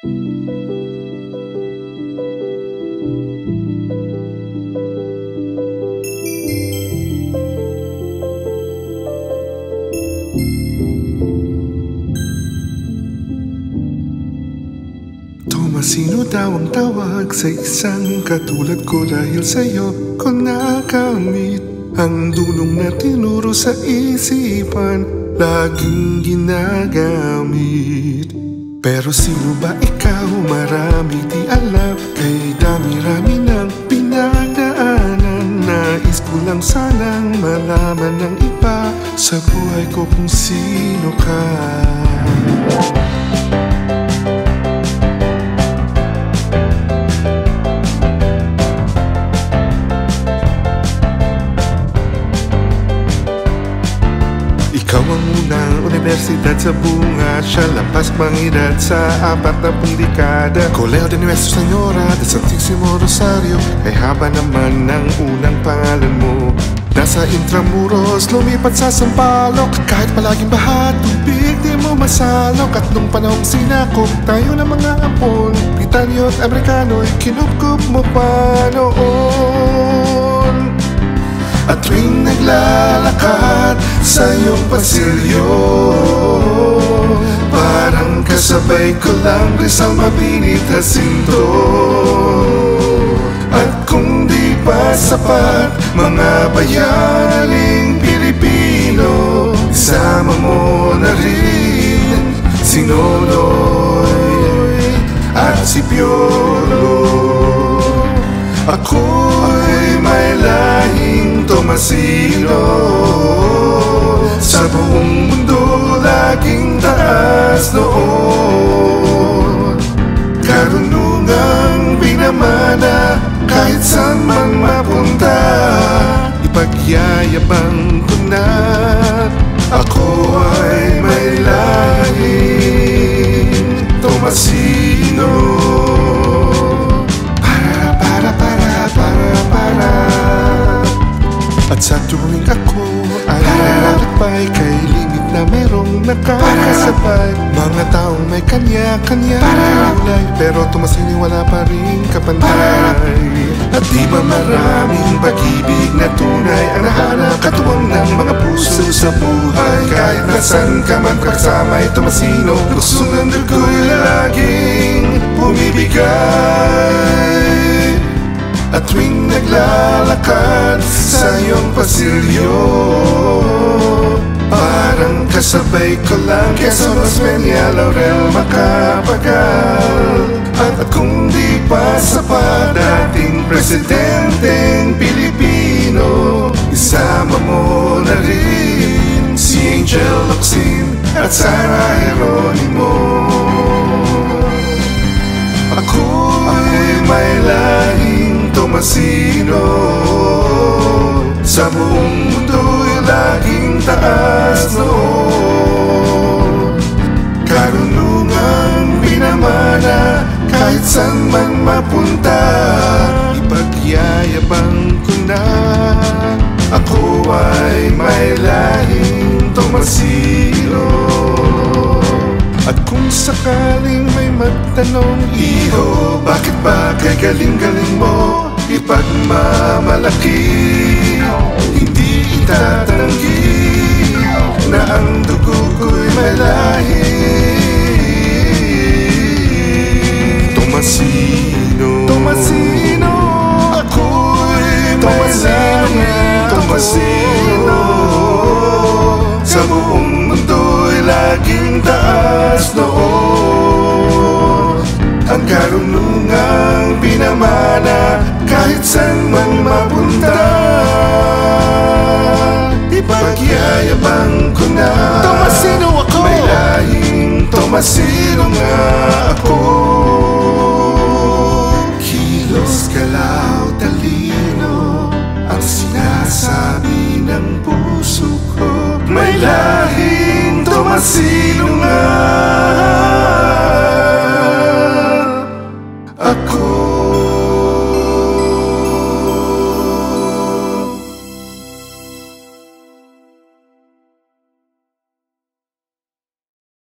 Sino daw ang tawag sa isang katulad ko? Dahil sa'yo ko nakamit ang dulong na tinuro sa isipan, laging ginagamit. Pero sino ba ikaw? Marami di alam, kay dami-rami ng pinagdaanan. Nais ko lang sanang malaman ng iba sa buhay ko kung sino ka. Ikaw ang unang universidad sa bunga, siya lampas pangedad sa 40 dekada. Colegio de Nuestra Señora de Santísimo Rosario, ay haba naman ng unang pangalan mo. Nasa Intramuros, lumipat sa Sampaloc, kahit palaging baha, tubig di mo masalok. At nung panahong sinakop tayo ng mga ampon, Britanyo at Amerikano'y kinupkup mo pa noon. At tuwing naglalakad sa iyong pasilyo, parang kasabay ko lang Rizal, Mabini, Jacinto. At kung di pa sapat mga bayaniling Pilipino, isama mo na rin si Nonoy at si Piolo. Ako'y may lahing Tomasino, sa buong mundo laging taas noon. Karunungang binamana, kahit saan man mapunta, ipagyayabang ko na ako ay may lahing Tomasino. At sa tuwing ako ay lalakbay, kay limit na merong nakakasabay. Mga taong may kanya-kanya kulay, pero Tomasini wala pa rin kapantay. At di ba maraming pag-ibig na tunay ang nahanap katuwang ng mga puso sa buhay. Kahit nasan ka man kasama'y Tomasino, luksong ng dugo'y laging bumibigay. At tuwing naglalakad sa iyong pasilyo, parang kasabay ko lang Quezon, Osmeña, Laurel, Macapagal. At kung di pa sapat dating presidenteng Pilipino, isama mo na rin si Angel Locsin at Sara Geronimo. Ako'y may lahing Tomasino, sa buong mundo'y laging taas noon. Karunungang binamana, kahit saan man mapunta, ipagyayabang ko na ako ay may lahing Tomasino. At kung sakaling may magtanong, Iho, bakit ba kay galing-galing mo ipagmamalaki? Hindi itatanggi na ang dugo ko'y may lahi Tomasino. Tomasino, ako'y may lahi Tomasino, sa buong mundo'y laging taas noon. Ang karunungang pinamana, kahit saan man mapunta, ipagyayabang ko na Tomasino ako. May lahing Tomasino nga ako. Kilos, galaw, talino, ang sinasabi ng puso ko. May lahing Tomasino nga ako.